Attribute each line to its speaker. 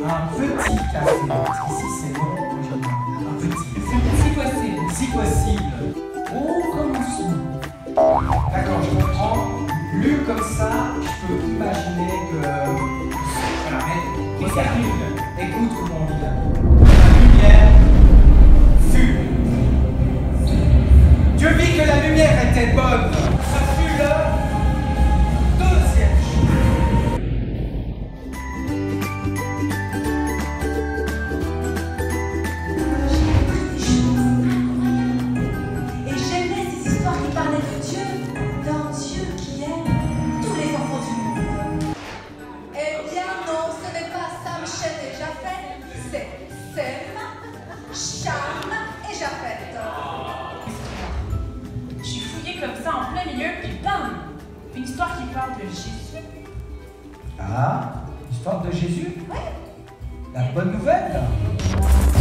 Speaker 1: Un petit café. Parce qu'ici, c'est long. Un petit.
Speaker 2: Si possible.
Speaker 1: Si possible. Oh, commençons. D'accord, je comprends. Lu comme ça, je peux imaginer que... Voilà, mais regarde. Écoute comment on dit là. La lumière fut. Dieu vit que la lumière était bonne. Ça fut le deuxième jour.
Speaker 3: Et j'aimais ces histoires qui parlaient de Dieu, d'un Dieu qui aime tous les enfants du monde. Eh bien non, ce n'est pas Sam, Shem et Japhet, c'est Sem, Cham et Japhet.
Speaker 2: Je suis fouillée comme ça en plein milieu, puis bam! Une histoire qui parle de Jésus.
Speaker 1: Ah, l'histoire de Jésus?
Speaker 3: Ouais.
Speaker 1: La bonne nouvelle?